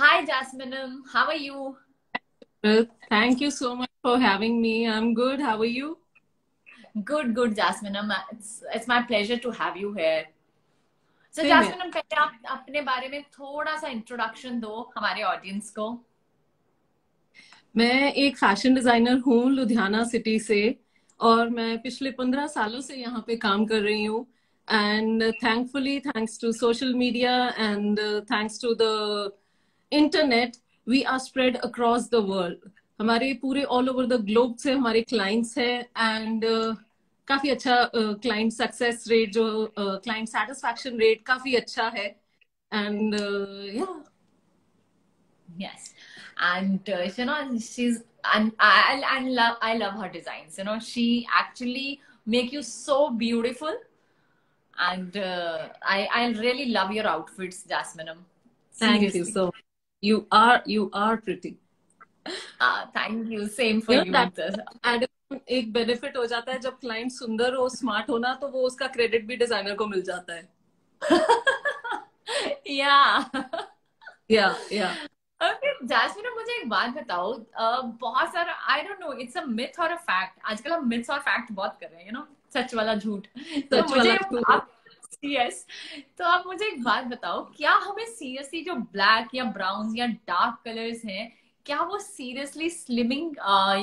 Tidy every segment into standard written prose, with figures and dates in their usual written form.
Hi, Jasmine. How are you? Thank you so much for having me. I'm good. How are you? Good, good, Jasmine. It's my pleasure to have you here. So, Same here. Jasmine, पहले आप अपने बारे में थोड़ा सा introduction दो हमारे audience को. मैं एक फैशन डिजाइनर हूँ लुधियाना सिटी से और मैं पिछले 15 सालों से यहाँ पे काम कर रही हूँ. And thankfully thanks to social media and thanks to the internet we are spread across the world. हमारे पूरे ऑल ओवर द ग्लोब से हमारे क्लाइंट्स हैं एंड काफी अच्छा क्लाइंट सक्सेस रेट जो क्लाइंट सेटिस्फैक्शन रेट काफी अच्छा है. एंड या Yes, and she's and I love her designs. She actually make you so beautiful, and I really love your outfits, Jasmine. Thank you Seriously. So. You are pretty. Thank you. Same for You know you. that add एक benefit हो जाता है जब client सुंदर हो smart हो ना तो वो उसका क्रेडिट भी डिजाइनर को मिल जाता है. Yeah. या Okay, जैस्मिन मुझे एक बात बताओ. बहुत सारा I don't know it's a myth और अ फैक्ट. आजकल हम मिथ्स और फैक्ट बहुत कर रहे हैं, सच वाला झूठ. तो सच मुझे वाला टूर. आप यस तो आप मुझे एक बात बताओ, क्या हमें सीरियसली जो ब्लैक या ब्राउन या डार्क कलर्स हैं, क्या वो सीरियसली स्लिमिंग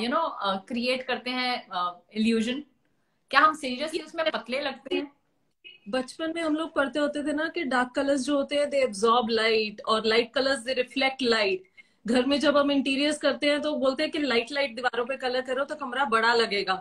क्रिएट करते हैं इल्यूजन? क्या हम सीरियसली उसमें पतले लगते हैं? बचपन में हम लोग पढ़ते होते थे ना कि डार्क कलर्स जो होते हैं दे एब्जॉर्ब लाइट और light colours they reflect light. घर में जब हम इंटीरियर्स करते हैं तो बोलते हैं कि लाइट लाइट दीवारों पे कलर करो तो कमरा बड़ा लगेगा.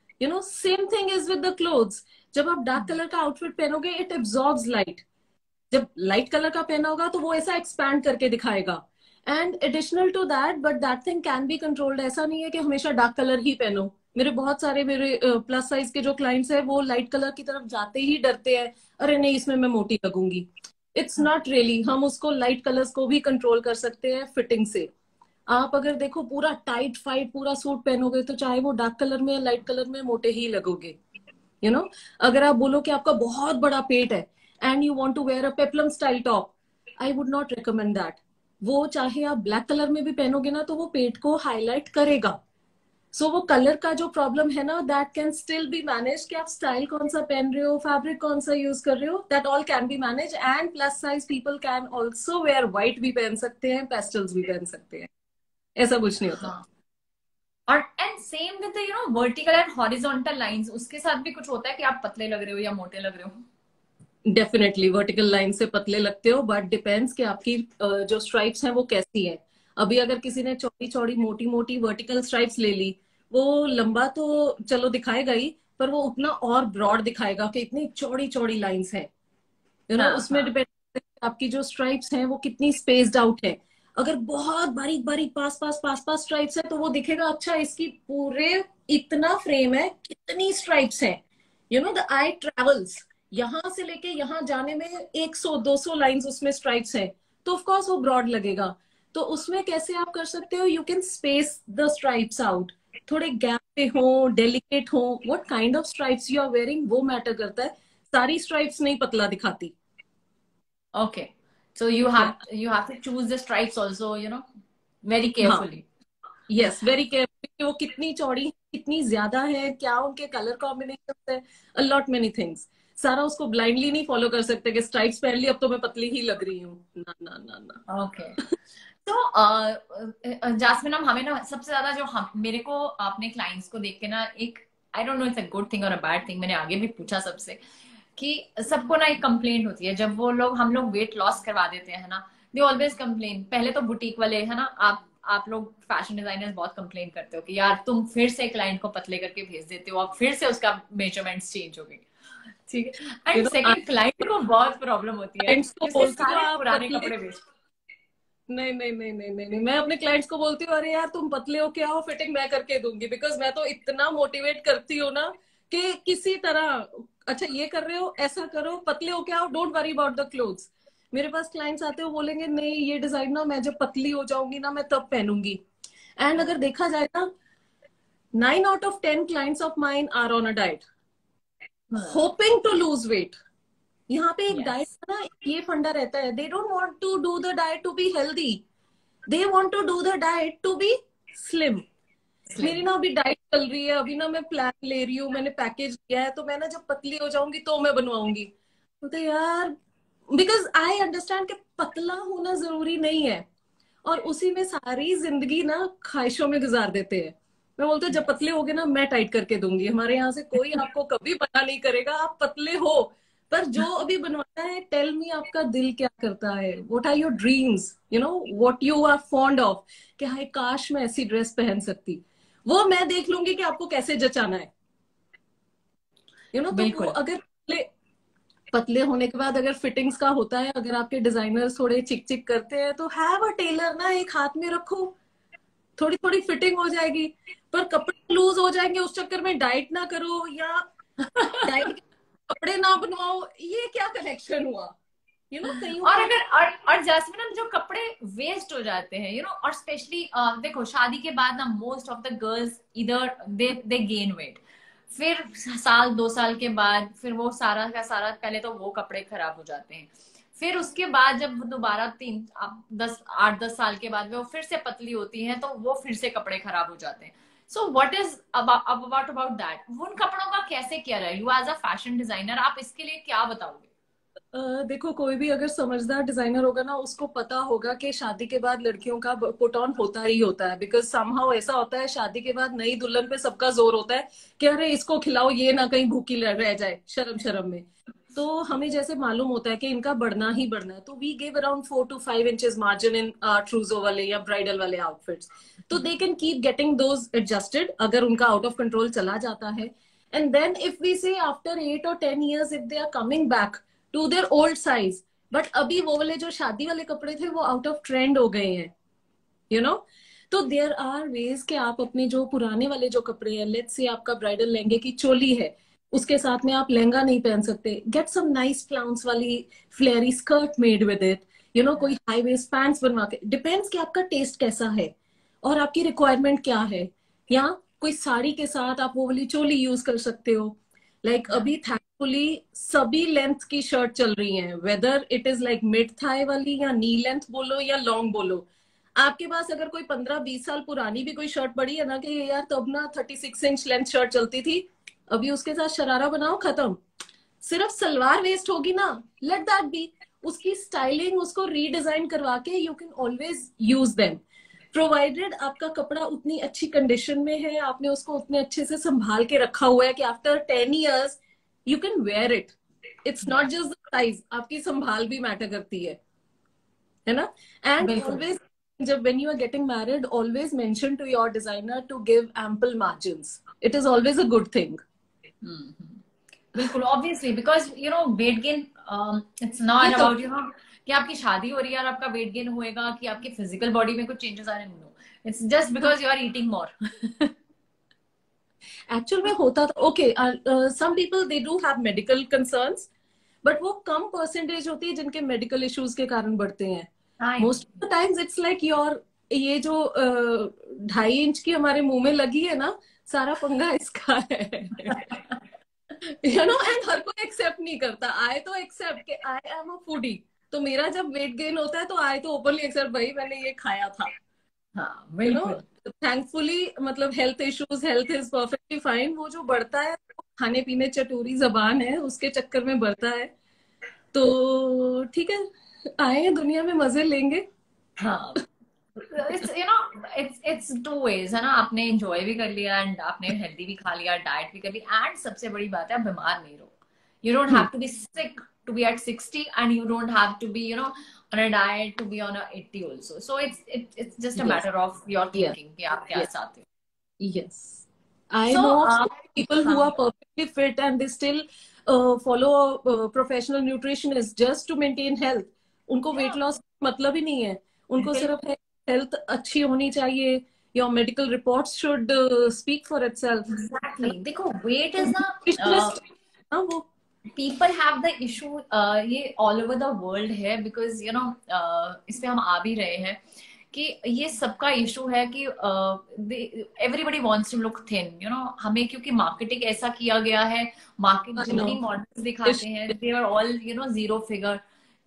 Same thing is with the clothes. जब आप डार्क कलर का आउटफिट पहनोगे इट एब्जॉर्ब्स लाइट. जब लाइट कलर का पहना होगा तो वो ऐसा एक्सपैंड करके दिखाएगा. And additional to that but that thing can be controlled. ऐसा नहीं है कि हमेशा डार्क कलर ही पहनो. मेरे बहुत सारे मेरे प्लस साइज के जो क्लाइंट्स हैं वो लाइट कलर की तरफ जाते ही डरते हैं. अरे नहीं इसमें मैं मोटी लगूंगी. It's not really. हम उसको लाइट कलर्स को भी कंट्रोल कर सकते हैं फिटिंग से. आप अगर देखो पूरा टाइट फाइट पूरा सूट पहनोगे तो चाहे वो डार्क कलर में या लाइट कलर में मोटे ही लगोगे. यू नो अगर आप बोलो कि आपका बहुत बड़ा पेट है and you want to wear a peplum style top, I would not recommend that. वो चाहे आप ब्लैक कलर में भी पहनोगे ना तो वो पेट को हाईलाइट करेगा. सो वो कलर का जो प्रॉब्लम है ना that can still be manage कि आप स्टाइल कौन सा पहन रहे हो फैब्रिक कौन सा यूज कर रहे हो that all can be manage. And plus size people can also wear white भी पहन सकते हैं पेस्टल्स भी पहन सकते हैं. ऐसा कुछ नहीं होता. हाँ. और and same with vertical and horizontal lines, उसके साथ भी कुछ होता है कि आप पतले लग रहे हो या मोटे लग रहे हो? डेफिनेटली वर्टिकल लाइन से पतले लगते हो बट डिपेंड्स कि आपकी जो स्ट्राइप्स हैं वो कैसी है. अभी अगर किसी ने चौड़ी चौड़ी मोटी मोटी वर्टिकल स्ट्राइप्स ले ली वो लंबा तो चलो दिखाएगा ही पर वो उतना और ब्रॉड दिखाएगा कि इतनी चौड़ी चौड़ी लाइंस हैं. हाँ, उसमें हाँ. डिपेंड आपकी जो स्ट्राइप्स हैं वो कितनी स्पेस्ड आउट है. अगर बहुत बारीक बारीक पास पास स्ट्राइप्स है तो वो दिखेगा अच्छा इसकी पूरे इतना फ्रेम है कितनी स्ट्राइप्स है. द आई ट्रेवल्स यहां से लेके यहां जाने में 100-200 लाइंस उसमें स्ट्राइप्स हैं तो ऑफकोर्स वो ब्रॉड लगेगा. तो उसमें कैसे आप कर सकते हो you can space the stripes out. थोड़े गैप पे हो डेलिकेट हो what kind of stripes you are wearing वो मैटर करता है. सारी स्ट्राइप्स नहीं पतला दिखाती. Okay. So you have to choose the stripes also, very हाँ. carefully. यस वेरी केयरफुल वो कितनी चौड़ी है कितनी ज्यादा है क्या उनके कलर कॉम्बिनेशन है अ लॉट मेनी थिंग्स. सारा उसको ब्लाइंडली नहीं फॉलो कर सकते कि स्ट्राइप्स पहन ली अब तो मैं पतली ही लग रही हूँ. ना ना ना ना. Okay. तो जासमिन, हमें ना सबसे ज्यादा जो मेरे को अपने क्लाइंट्स को देख के ना एक I don't know it's a good thing और अ बैड थिंग, मैंने आगे भी पूछा सबसे कि सबको ना एक कंप्लेंट होती है जब वो लोग हम लोग वेट लॉस करवा देते हैं ना. They always complain. पहले तो बुटीक वाले है ना, आप लोग फैशन डिजाइनर्स बहुत कंप्लेन करते हो कि यार तुम फिर से क्लाइंट को पतले करके भेज देते हो, अब फिर से उसका मेजरमेंट्स चेंज हो गई. ठीक है. You and know second, client को बहुत प्रॉब्लम होती है क्लाइंट्स को कि उसके बोलती हूँ सारे आप पुराने पतले. कपड़े बेच. नहीं नहीं नहीं नहीं नहीं नहीं मैं अपने क्लाइंट्स को बोलती हूँ अरे यार तुम पतले हो क्या हो फिटिंग मैं करके दूंगी बिकॉज मैं तो इतना मोटिवेट करती हूँ ना कि किसी तरह अच्छा ये कर रहे हो ऐसा करो पतले हो क्या हो don't worry about the clothes. मेरे पास क्लाइंट्स आते हो बोलेंगे नहीं ये डिजाइन ना मैं जब पतली हो जाऊंगी ना मैं तब पहनूंगी. एंड अगर देखा जाए ना 9 out of 10 clients of mine are on a diet hoping to lose weight. यहाँ पे एक डाइट यस. का ना ये फंडा रहता है they don't want to do the diet to be healthy. They want to do the diet to be slim. मेरी स्लिम। ना अभी डाइट चल रही है, अभी ना मैं प्लान ले रही हूँ, मैंने पैकेज लिया है, तो मैं ना जब पतली हो जाऊंगी तो मैं बनवाऊंगी। तो यार, बिकॉज आई अंडरस्टैंड कि पतला होना जरूरी नहीं है, और उसी में सारी जिंदगी ना ख्वाहिशों में गुजार देते हैं। मैं बोलते जब पतले होगे ना मैं टाइट करके दूंगी, हमारे यहाँ से कोई आपको कभी मना नहीं करेगा, आप पतले हो। पर जो अभी बनवाना है, टेल मी आपका दिल क्या करता है, what are your dreams, you know what you are fond of, कि हाय काश मैं ऐसी ड्रेस पहन सकती। वो मैं देख लूंगी कि आपको कैसे जचाना है, तो वो बिल्कुल। अगर पतले पतले होने के बाद अगर फिटिंग्स का होता है, अगर आपके डिजाइनर्स थोड़े चिक चिक करते हैं, तो हैव अ टेलर ना, एक हाथ में रखो, थोड़ी थोड़ी फिटिंग हो जाएगी। पर कपड़े लूज हो जाएंगे उस चक्कर में डाइट ना करो, या डाइट के कपड़े ना बनवाओ, ये क्या कनेक्शन हुआ, कहीं और ऊपर। अगर और जैस्मिन, जो कपड़े वेस्ट हो जाते हैं और स्पेशली देखो शादी के बाद ना मोस्ट ऑफ द गर्ल्स इधर दे गेन वेट। फिर साल 2 साल के बाद फिर वो सारा का सारा, पहले तो वो कपड़े खराब हो जाते हैं। फिर उसके बाद जब वो दोबारा 8-10 साल के बाद वो फिर से पतली होती हैं तो वो फिर से कपड़े खराब हो जाते हैं। So what is about that, उन कपड़ों का कैसे किया जाए? You as a fashion designer आप इसके लिए क्या बताओगे? देखो, कोई भी अगर समझदार डिजाइनर होगा ना, उसको पता होगा कि शादी के बाद लड़कियों का पुट ऑन होता ही होता है, बिकॉज समहाउ ऐसा होता है शादी के बाद नई दुल्हन पे सबका जोर होता है कि अरे इसको खिलाओ, ये ना कहीं भूखी रह जाए शर्म शर्म में। तो हमें जैसे मालूम होता है कि इनका बढ़ना ही बढ़ना है, तो we give around 4 to 5 inches margin in trousseau वाले या ब्राइडल वाले आउटफिट्स। तो they can keep getting those adjusted अगर उनका आउट ऑफ कंट्रोल चला जाता है। And then if we say after 8 or 10 years if they are coming back to their old size, but अभी वो वाले जो शादी वाले कपड़े थे वो आउट ऑफ ट्रेंड हो गए हैं, यू नो तो देयर आर वेज कि आप अपने जो पुराने वाले जो कपड़े हैं, लेट्स से आपका ब्राइडल लहंगे की चोली है, उसके साथ में आप लहंगा नहीं पहन सकते, गेट सम नाइस फ्लाउंस वाली flary skirt made with it, कोई हाई वेस्ट पैंट्स बनवा के, डिपेंड्स कि आपका टेस्ट कैसा है और आपकी रिक्वायरमेंट क्या है। या कोई साड़ी के साथ आप वो वाली चोली यूज कर सकते हो। अभी थैंकफुली सभी लेंथ की शर्ट चल रही हैं, whether it is like mid thigh वाली या नी लेंथ बोलो या लॉन्ग बोलो। आपके पास अगर कोई 15-20 साल पुरानी भी कोई शर्ट पड़ी है ना, कि यार तब ना 36 इंच लेंथ शर्ट चलती थी, अभी उसके साथ शरारा बनाओ, खत्म। सिर्फ सलवार वेस्ट होगी ना, लेट दैट बी, उसकी स्टाइलिंग उसको रीडिजाइन करवा के you can always use them, provided आपका कपड़ा उतनी अच्छी कंडीशन में है, आपने उसको उतने अच्छे से संभाल के रखा हुआ है कि after 10 years you can wear it. It's not just the size, आपकी संभाल भी मैटर करती है ना। एंड बिल्कुल। ऑलवेज जब when you are getting married, always mention to your designer to give ample margins. It is always a good thing. बिल्कुल, obviously, because weight gain, it's ये नॉट कब अबाउट कि आपकी शादी हो रही है और आपका वेट गेन होएगा, कि आपकी फिजिकल बॉडी में कुछ चेंजेस आ रहे हैं। No, it's just because you are eating more. Actual में होता था, okay, some people they do have medical concerns, but वो कम परसेंटेज होती है जिनके मेडिकल इश्यूज के कारण बढ़ते हैं। I know. Most of the times it's like your, ये जो 2.5 इंच की हमारे मुंह में लगी है ना, सारा पंगा इसका है। एंड हर कोई एक्सेप्ट नहीं करता। आई तो एक्सेप्ट कि आई एम अ फूडी, तो मेरा जब वेट गेन होता है तो आई तो ओपनली एक्सेप्ट, भाई मैंने ये खाया था। हाँ यू नो बिल्कुल। थैंकफुली, मतलब health issues, health is perfectly fine, वो जो बढ़ता है वो खाने पीने चटोरी जबान है उसके चक्कर में बढ़ता है। तो ठीक है, आए हैं दुनिया में, मजे लेंगे। हाँ, इट्स टू वेज है ना, आपने एंजॉय भी कर लिया एंड आपने हेल्दी भी खा लिया, डाइट भी कर ली, एंड सबसे बड़ी बात है आप बीमार नहीं रहो। You don't have to be sick to be at 60 and you don't have to be on a diet to be on a 80 also. So it's just a yes, matter of your yes, thinking कि आप क्या yes, चाहते हो। Yes. I So know of so many people who हाँ, are perfectly fit and they still follow a professional nutritionist just to maintain health. उनको weight yeah, loss मतलब ही नहीं है, उनको बिल्कुल। सिर्फ है हेल्थ अच्छी होनी चाहिए। Your medical reports should speak for itself, है एग्जैक्टली, ना। देखो वेट तो इज ना, nutritionist, हाँ वो, पीपल हैव द इशू, ये ऑल ओवर द वर्ल्ड है, बिकॉज इस पे हम आ भी रहे हैं कि ये सबका इशू है कि everybody wants to look thin, हमें क्योंकि मार्केटिंग ऐसा किया गया है, मार्केट I जितनी know, मॉडल्स दिखाते हैं they are all zero figure,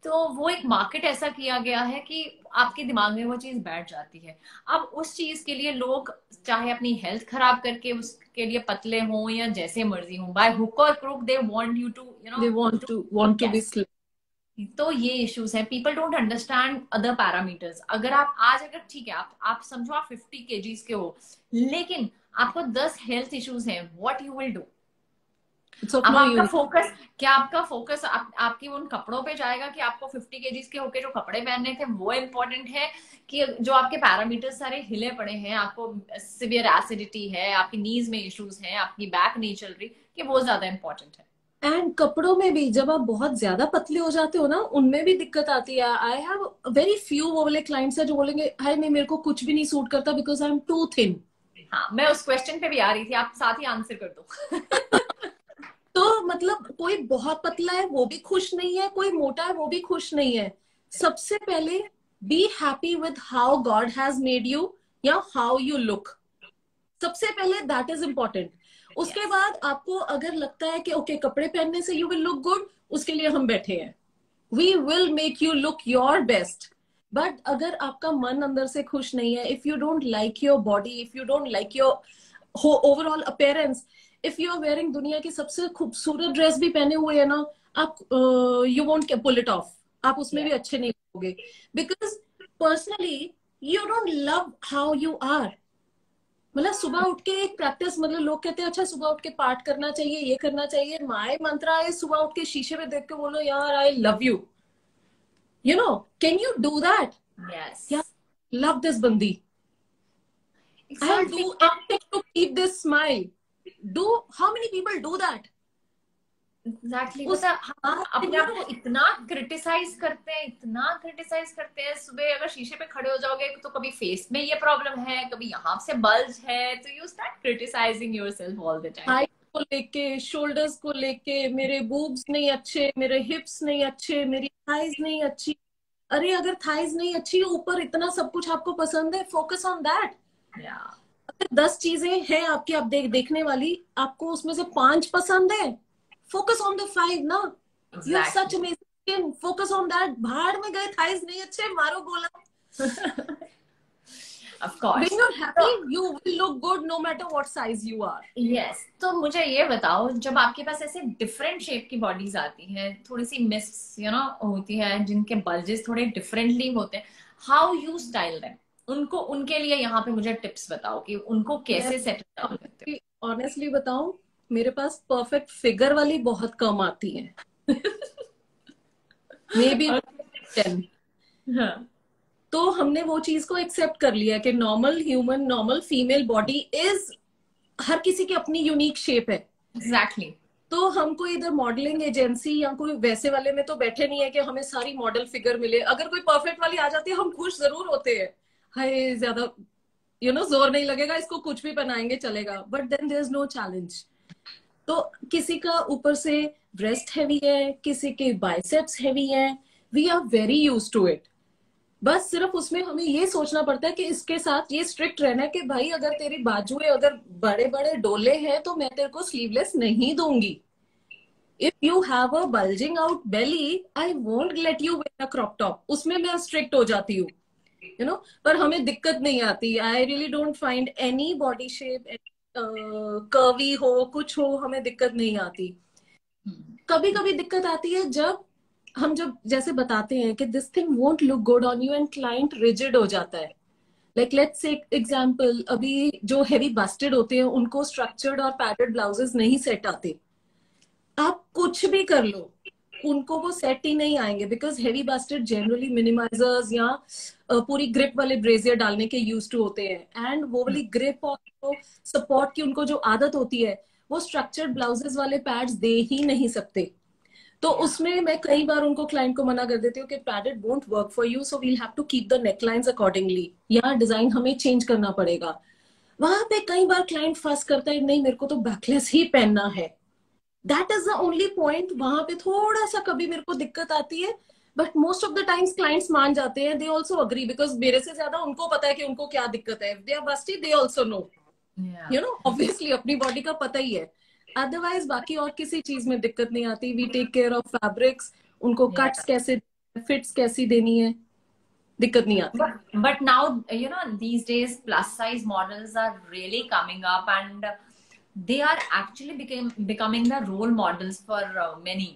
तो वो एक मार्केट ऐसा किया गया है कि आपके दिमाग में वो चीज बैठ जाती है। अब उस चीज के लिए लोग चाहे अपनी हेल्थ खराब करके उसके लिए पतले हों या जैसे मर्जी हों, बाय हुक और crook they want you to they want to be yes. तो ये इश्यूज हैं, people don't understand other parameters. अगर आप आज, अगर ठीक है आप समझो आप 50 kgs के हो, लेकिन आपको 10 हेल्थ इश्यूज हैं, what you will do? It's of अब नो आपका यूज। फोकस क्या, आपका फोकस आपकी उन कपड़ों पे जाएगा कि आपको 50 kgs के होके जो कपड़े पहनने थे वो इम्पोर्टेंट है, कि जो आपके पैरामीटर्स सारे हिले पड़े हैं, आपको सिवियर एसिडिटी है, आपकी नीज में इश्यूज हैं, आपकी बैक नहीं चल रही, कि वो ज्यादा इम्पोर्टेंट है? एंड कपड़ों में भी जब आप बहुत ज्यादा पतले हो जाते हो ना, उनमें भी दिक्कत आती है। आई हैव वेरी फ्यू वो वाले क्लाइंट्स है जो बोलेंगे हाय नहीं मेरे को कुछ भी नहीं सूट करता because I am too thin. हाँ, मैं उस क्वेश्चन पे भी आ रही थी, आप साथ ही आंसर कर दो। तो मतलब कोई बहुत पतला है वो भी खुश नहीं है, कोई मोटा है वो भी खुश नहीं है। सबसे पहले be happy with how God has made you, या हाउ यू लुक। सबसे पहले दैट इज इम्पोर्टेंट। उसके यस। बाद आपको अगर लगता है कि ओके कपड़े पहनने से यू विल लुक गुड, उसके लिए हम बैठे हैं, we will make you look your best. But अगर आपका मन अंदर से खुश नहीं है, if you don't like your body, if you don't like your overall appearance, if you are wearing दुनिया की सबसे खूबसूरत ड्रेस भी पहने हुए है ना, आप you won't pull it off, आप उसमें भी अच्छे नहीं होगे। Because personally you don't love how you are. मतलब सुबह उठ के एक प्रैक्टिस, मतलब लोग कहते हैं अच्छा सुबह उठ के पाठ करना चाहिए, ये करना चाहिए, माय मंत्रा है सुबह उठ के शीशे में देख के बोलो यार I love you. You know, can you do that? Yes. Yeah, love this bandi. I'll exactly. do anything to keep this smile. Do how many people do that? Exactly, उस मतलब हम बात अपने में आप को इतना क्रिटिसाइज करते हैं, इतना क्रिटिसाइज करते हैं। सुबह अगर शीशे पे खड़े हो जाओगे तो कभी फेस में ये प्रॉब्लम है, कभी यहाँ से बल्ज है, तो you start criticising yourself all the time. Height को लेके, शोल्डर्स को लेके, मेरे बूब्स नहीं अच्छे, मेरे हिप्स नहीं अच्छे, मेरी थाइज नहीं अच्छी। अरे अगर थाइज नहीं अच्छी, ऊपर इतना सब कुछ आपको पसंद है, फोकस ऑन दैट। या। अगर 10 चीजें हैं आपकी, आप देखने वाली, आपको उसमें से 5 पसंद है, फोकस ऑन द 5 ना। You have such exactly. Amazing skin, focus on that. भाड़ में गए थाइज नहीं अच्छे, मारो गोला। Of course. When you're तो happy, you will look good no matter what size you are. Yes, तो मुझे ये बताओ, जब आपके पास ऐसे डिफरेंट शेप की बॉडीज आती हैं, थोड़ी सी मिस होती है, जिनके बल्जेस थोड़े डिफरेंटली होते हैं, हाउ यू स्टाइल देम? उनको, उनके लिए यहाँ पे मुझे टिप्स बताओ कि उनको मैं कैसे सेट डाउन करते ऑनेस्टली बताऊं, मेरे पास परफेक्ट फिगर वाली बहुत कम आती है। मे बी हो। 10। हाँ। तो हमने वो चीज को एक्सेप्ट कर लिया कि normal human, normal female body is, हर किसी की अपनी यूनिक शेप है। एग्जैक्टली। तो हम कोई इधर मॉडलिंग एजेंसी या कोई वैसे वाले में तो बैठे नहीं है कि हमें सारी मॉडल फिगर मिले। अगर कोई परफेक्ट वाली आ जाती है हम खुश जरूर होते हैं, हाय ज्यादा जोर नहीं लगेगा, इसको कुछ भी पहनाएंगे चलेगा, but then there is no challenge. तो किसी का ऊपर से ब्रेस्ट हैवी है, किसी के बाइसेप्स हैवी है, we are very use to it. बस सिर्फ उसमें हमें ये सोचना पड़ता है कि इसके साथ ये स्ट्रिक्ट रहना है कि भाई अगर तेरी बाजुएं अगर बड़े बड़े डोले हैं तो मैं तेरे को स्लीवलेस नहीं दूंगी। If you have a bulging out belly, I won't let you wear a crop top. उसमें मैं स्ट्रिक्ट हो जाती हूँ, पर हमें दिक्कत नहीं आती। I really don't find any body shape curvy हो, कुछ हो, हमें दिक्कत नहीं आती। कभी कभी दिक्कत आती है जब जैसे बताते हैं कि this thing won't look good on you and client rigid हो जाता है। लाइक लेट्स से एग्जांपल, अभी जो हैवी बस्टेड होते हैं उनको स्ट्रक्चर्ड और पैडेड ब्लाउजेस नहीं सेट आते। आप कुछ भी कर लो, उनको वो सेट ही नहीं आएंगे, because heavy busted generally minimisers या पूरी ग्रिप वाले ब्रेजियर डालने के यूज टू होते हैं, एंड वो वाली ग्रिप और सपोर्ट की उनको जो आदत होती है वो स्ट्रक्चर्ड ब्लाउजेस वाले पैड्स दे ही नहीं सकते। तो उसमें मैं कई बार उनको, क्लाइंट को मना कर देती हूँ कि padded won't work for you, so we'll have to keep the necklines accordingly, या डिजाइन हमें चेंज करना पड़ेगा। वहां पे कई बार क्लाइंट फर्स्ट करता है, नहीं मेरे को तो बैकलेस ही पहनना है। That is the only point, वहां पे थोड़ा सा कभी मेरे को दिक्कत आती है, but most of the times clients मान जाते हैं, दे ऑल्सो अग्री, बिकॉज मेरे से ज्यादा उनको पता है कि उनको क्या दिक्कत है। They are busty, they also know, obviously अपनी बॉडी का पता ही है। अदरवाइज बाकी और किसी चीज में दिक्कत नहीं आती। We take care of fabrics, उनको कट्स कैसे फिट्स कैसी देनी है, दिक्कत नहीं आती। But now, these days, plus size models are really coming up, and they are actually becoming the role models for many.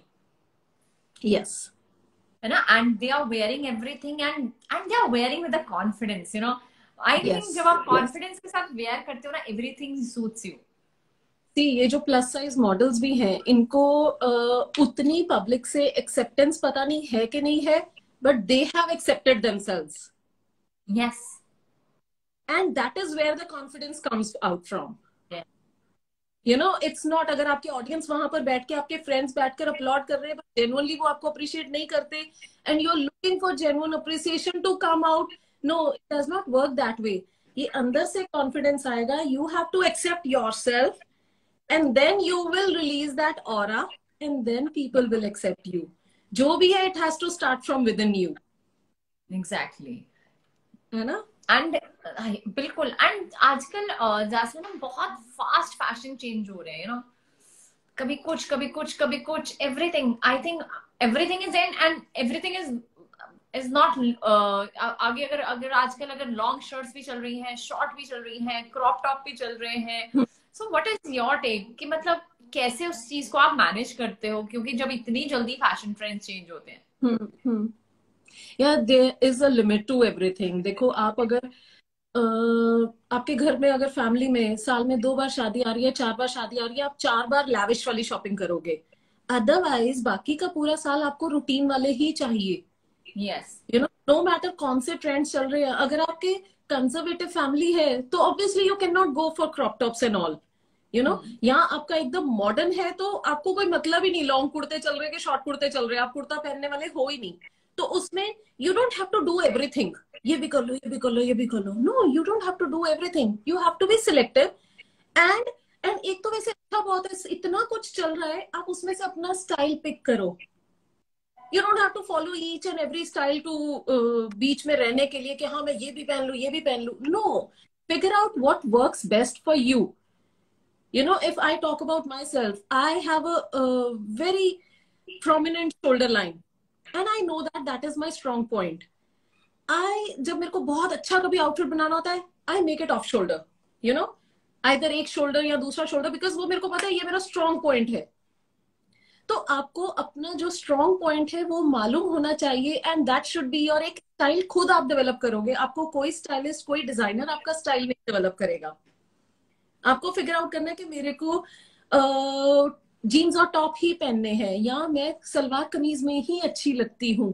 Yes. And they are wearing everything, and they are wearing with the confidence. I think Yes. जब आप Yes. confidence के साथ wear करते हो ना, everything suits you. ये जो plus size models भी हैं, इनको उतनी पब्लिक से एक्सेप्टेंस पता नहीं है कि नहीं है, but they have accepted themselves, Yes. And that is where the confidence comes out from. Yeah. It's not अगर आपके ऑडियंस वहां पर बैठ के, आपके फ्रेंड्स बैठकर अपलॉड कर रहे हैं, बट जेन्युइनली वो आपको अप्रिशिएट नहीं करते, and you are looking for genuine appreciation to come out, no, it does not work that way. ये अंदर से कॉन्फिडेंस आएगा, you have to accept yourself, and then you will release that aura, and then people will accept you. जो भी है, it has to start from within you. Exactly. है ना? And बिल्कुल, and आजकल जैस्मिन बहुत फास्ट फैशन चेंज हो रहे हैं, कभी कुछ कभी कुछ कभी कुछ, everything, I think everything is in and everything is not. आगे अगर आजकल अगर लॉन्ग शर्ट्स भी चल रही हैं, शॉर्ट भी चल रही हैं, क्रॉप टॉप भी चल रहे हैं। So what is your take कि मतलब कैसे उस चीज को आप मैनेज करते हो, क्योंकि जब इतनी जल्दी फैशन ट्रेंड्स चेंज होते हैं। या there is a limit to everything. देखो, आप अगर आपके घर में अगर फैमिली में साल में 2 बार शादी आ रही है, 4 बार शादी आ रही है, आप 4 बार लैविश वाली शॉपिंग करोगे, अदरवाइज बाकी का पूरा साल आपको रूटीन वाले ही चाहिए। यस, नो मैटर कौन से ट्रेंड्स चल रहे हैं। अगर आपके कंजर्वेटिव फैमिली है तो obviously you can not go for crop tops and all, यहाँ आपका एकदम मॉडर्न है तो आपको कोई मतलब ही नहीं, लॉन्ग कुर्ते चल रहे हैं कि शॉर्ट कुर्ते चल रहे हैं, आप कुर्ता पहनने वाले हो ही नहीं। तो उसमें you don't have to do everything, ये भी कर लो, ये भी कर लो, ये भी कर लो। No, you don't have to do everything, you have to be selective. And एक तो वैसे अच्छा बहुत है, इतना कुछ चल रहा है, आप उसमें से अपना स्टाइल पिक करो। You don't have to follow each and every style to बीच में रहने के लिए कि हाँ मैं ये भी पहन लू, ये भी पहन लू। No, figure out what works best for you. If I talk about myself, I have a very prominent shoulder line, and I know that is my strong point. जब मेरे को बहुत अच्छा कभी आउटफिट बनाना होता है, I make it off shoulder, either एक shoulder या दूसरा शोल्डर, बिकॉज वो मेरे को पता है ये मेरा स्ट्रॉन्ग पॉइंट है। तो आपको अपना जो स्ट्रॉन्ग पॉइंट है वो मालूम होना चाहिए, and that should be your एक स्टाइल। खुद आप डेवलप करोगे, आपको कोई स्टाइलिस्ट, कोई डिजाइनर आपका स्टाइल नहीं डेवलप करेगा। आपको फिगर आउट करना है कि मेरे को जीन्स और टॉप ही पहनने हैं, या मैं सलवार कमीज में ही अच्छी लगती हूँ,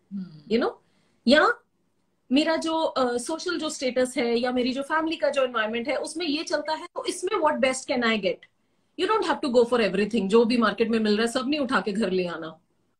या मेरा जो सोशल जो स्टेटस है, या मेरी जो फैमिली का जो एनवायरनमेंट है उसमें ये चलता है, तो इसमें what best can I get. You don't have to go for everything, जो भी मार्केट में मिल रहा है सब नहीं उठा के घर ले आना।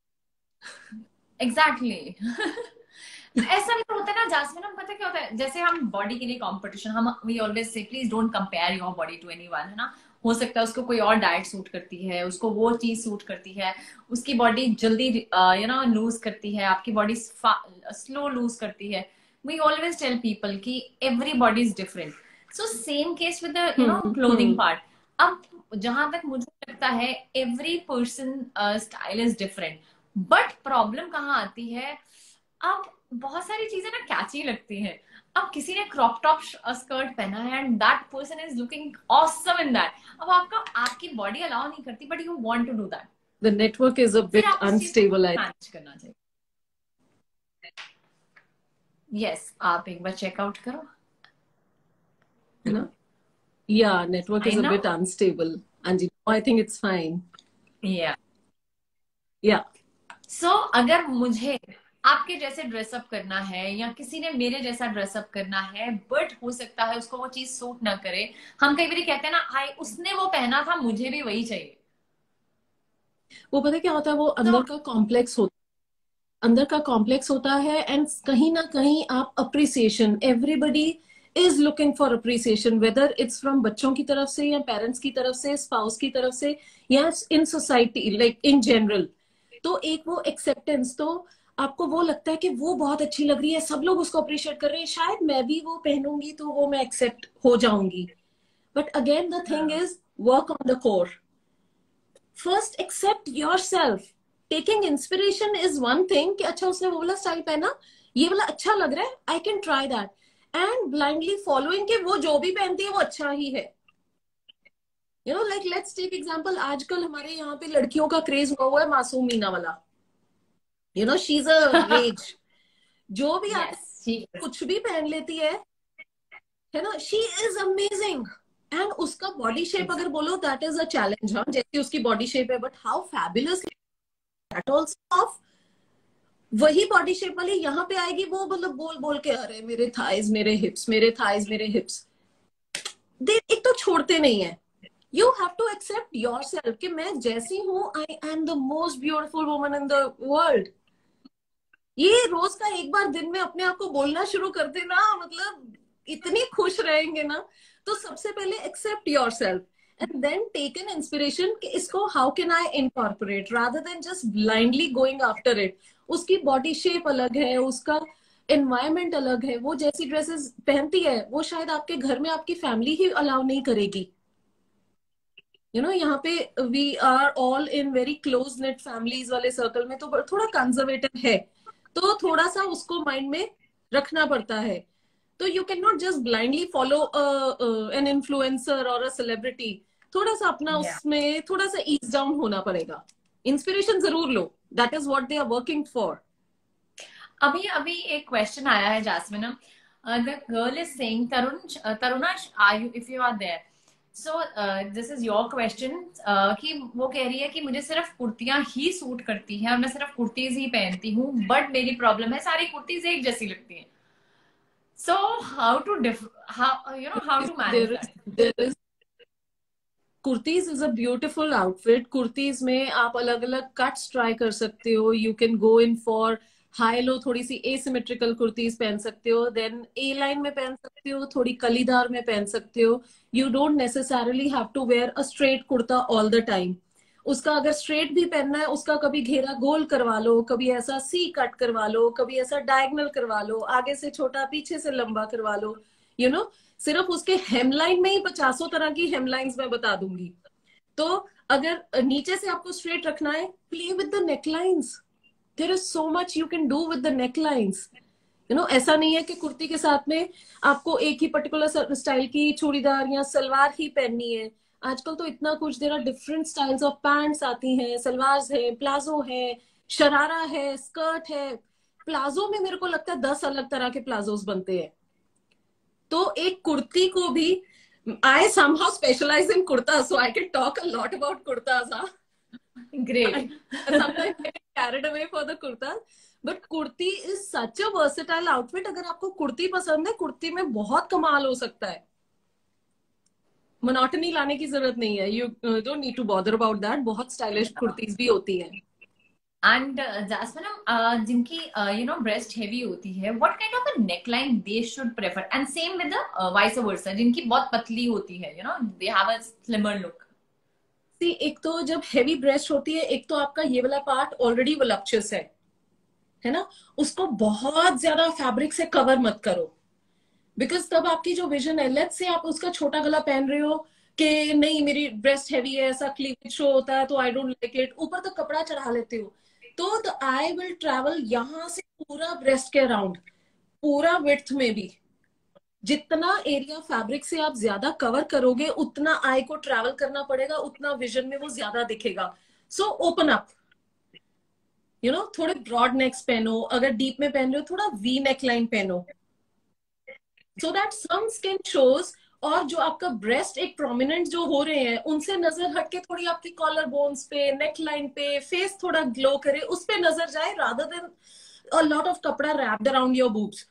एग्जैक्टली ऐसा भी होता है ना जैस्मिन, हम पता क्या होता है, जैसे हम बॉडी के लिए कंपटीशन, हम we always say please don't compare your body to anyone, है ना। हो सकता है उसको कोई और डाइट सूट करती है, उसको वो चीज सूट करती है, उसकी बॉडी जल्दी लूज करती है, आपकी बॉडी स्लो लूज करती है। वी ऑलवेज टेल पीपल कि every body is different. So same case with the clothing part. अब जहां तक मुझे लगता है every person style is different, but problem कहाँ आती है, अब बहुत सारी चीजें ना कैची लगती हैं। अब किसी ने क्रॉप टॉप स्कर्ट पहना है and that person is looking awesome in that. अब आपकी बॉडी अलाउ नहीं करती, but you want to do that. The network is a bit unstable, manage करना चाहिए। यस, आप एक बार चेकआउट करो, है ना। या network is a bit unstable. अंजी, आई थिंक इट्स फाइन। या सो अगर मुझे आपके जैसे ड्रेसअप करना है, या किसी ने मेरे जैसा ड्रेसअप करना है, बट हो सकता है उसको वो चीज सूट ना करे। हम कई बार कहते हैं ना, हाय उसने वो पहना था, मुझे भी वही चाहिए। वो पता क्या होता है, वो अंदर का कॉम्प्लेक्स होता है, अंदर का कॉम्प्लेक्स होता है। एंड कहीं ना कहीं आप appreciation, everybody is looking for appreciation, whether it's from बच्चों की तरफ से, या पेरेंट्स की तरफ से, स्पाउस की तरफ से, या in society like in general. तो एक वो एक्सेप्टेंस, तो आपको वो लगता है कि वो बहुत अच्छी लग रही है, सब लोग उसको अप्रिशिएट कर रहे हैं, शायद मैं भी वो पहनूंगी तो वो मैं एक्सेप्ट हो जाऊंगी। But again the thing is work on the core. First accept yourself, taking inspiration is one thing कि अच्छा उसने वो वाला स्टाइल पहना, ये वाला अच्छा लग रहा है, I can try that, and blindly following कि वो जो भी पहनती है वो अच्छा ही है। You know like let's take example, आजकल हमारे यहाँ पे लड़कियों का क्रेज हुआ हुआ है Masoom Minawala. You know she is a rage, जो भी आती यस, ठीक है। कुछ भी पहन लेती है ना, शी इज अमेजिंग। एंड उसका बॉडी शेप अगर बोलो दैट इज अ चैलेंज, हाँ जैसी उसकी बॉडी शेप है, but how fabulous that also. वही बॉडी शेप वाली यहाँ पे आएगी, वो मतलब बोल बोल के अरे मेरे थाइज मेरे हिप्स, मेरे थाइज मेरे हिप्स, दे एक तो छोड़ते नहीं है। You have to accept yourself कि मैं जैसी हूँ, I am the most beautiful woman in the world. ये रोज का एक बार दिन में अपने आप को बोलना शुरू कर देना, मतलब इतनी खुश रहेंगे ना। तो सबसे पहले accept yourself and then take an inspiration कि इसको how can I incorporate rather than just blindly going after it. उसकी बॉडी शेप अलग है, उसका एनवायरमेंट अलग है, वो जैसी ड्रेसेस पहनती है वो शायद आपके घर में आपकी फैमिली ही अलाउ नहीं करेगी। यू नो यहाँ पे we are all in very close knit families वाले सर्कल में, तो थोड़ा कंजर्वेटिव है, तो थोड़ा सा उसको माइंड में रखना पड़ता है। तो you can not just blindly follow an influencer और अ सेलिब्रिटी। थोड़ा सा अपना या उसमें थोड़ा सा ईज डाउन होना पड़ेगा। इंस्पिरेशन जरूर लो, that is what they are working for. अभी अभी एक क्वेश्चन आया है Jasmine, the girl is saying, Taruna, are you, if you are there, so this is your question, कि वो कह रही है कि मुझे सिर्फ कुर्तियां ही सूट करती हैं और मैं सिर्फ कुर्तीज ही पहनती हूँ, बट मेरी प्रॉब्लम है सारी कुर्तीज एक जैसी लगती हैं। So how to how you know how to manage there that? Is kurtis is a beautiful outfit. Kurtis में आप अलग अलग कट्स ट्राई कर सकते हो। You can go in for high low, थोड़ी सी एसिमेट्रिकल कुर्तीज पहन सकते हो, देन ए लाइन में पहन सकते हो, थोड़ी कलीदार में पहन सकते हो। You don't necessarily have to wear a straight kurta all the time. उसका अगर स्ट्रेट भी पहनना है, उसका कभी घेरा गोल करवा लो, कभी ऐसा सी कट करवा लो, कभी ऐसा डायगनल करवा लो, आगे से छोटा पीछे से लंबा करवा लो। यू you नो know, सिर्फ उसके हेमलाइन में ही पचासों तरह की हेमलाइंस मैं बता दूंगी। तो अगर नीचे से आपको स्ट्रेट रखना है, play with the necklines. There is so much you can do with the necklines. You know ऐसा नहीं है कि कुर्ती के साथ में आपको एक ही पर्टिकुलर स्टाइल की चूड़ीदार या सलवार ही पहननी है। आजकल तो इतना कुछ, there are different styles of pants आती हैं, सलवार है, प्लाजो है, शरारा है, स्कर्ट है। प्लाजो में मेरे को लगता है 10 अलग तरह के प्लाजोस बनते हैं। तो एक कुर्ती को भी, I somehow specialize in kurtas, so I can talk a lot about kurtas. Huh? Great. I sometimes get carried away for the kurtas, but kurti is such a versatile outfit. अगर आपको कुर्ती पसंद है, कुर्ती में बहुत कमाल हो सकता है। मोनोटनी लाने की जरूरत नहीं है। You don't need to bother about that. बहुत स्टाइलिश कुर्तीज भी होती हैं। एंड जैस्मिन, जिनकी यू नो ब्रेस्ट हेवी होती है, what kind of a neckline they should prefer, and same with vice versa, जिनकी बहुत पतली होती है, you know they have a slimmer look? See एक तो जब हेवी ब्रेस्ट होती है, एक तो आपका ये वाला पार्ट ऑलरेडी वोलप्चुअस है ना, उसको बहुत ज्यादा फैब्रिक से कवर मत करो। बिकॉज तब आपकी जो विजन है, लेट्स से आप उसका छोटा गला पहन रहे हो कि नहीं मेरी ब्रेस्ट हैवी है, ऐसा क्लीवेज शो होता है तो आई डोंट लाइक इट, ऊपर तक कपड़ा चढ़ा लेते हो, तो द आई विल ट्रेवल यहां से पूरा ब्रेस्ट के अराउंड, पूरा विड्थ में भी। जितना एरिया फैब्रिक से आप ज्यादा कवर करोगे, उतना आई को ट्रेवल करना पड़ेगा, उतना विजन में वो ज्यादा दिखेगा। So open up, you know थोड़े ब्रॉड नेक्स पहनो, अगर डीप में पहन रहे हो थोड़ा वी नेक लाइन पहनो, so that some skin shows. और जो आपका ब्रेस्ट एक प्रोमिनेंट जो हो रहे हैं, उनसे नजर हटके थोड़ी आपकी कॉलर बोन्स पे, नेक लाइन पे, फेस थोड़ा ग्लो करे, उस पे नजर जाए, rather than a lot of कपड़ा wrapped around your boobs.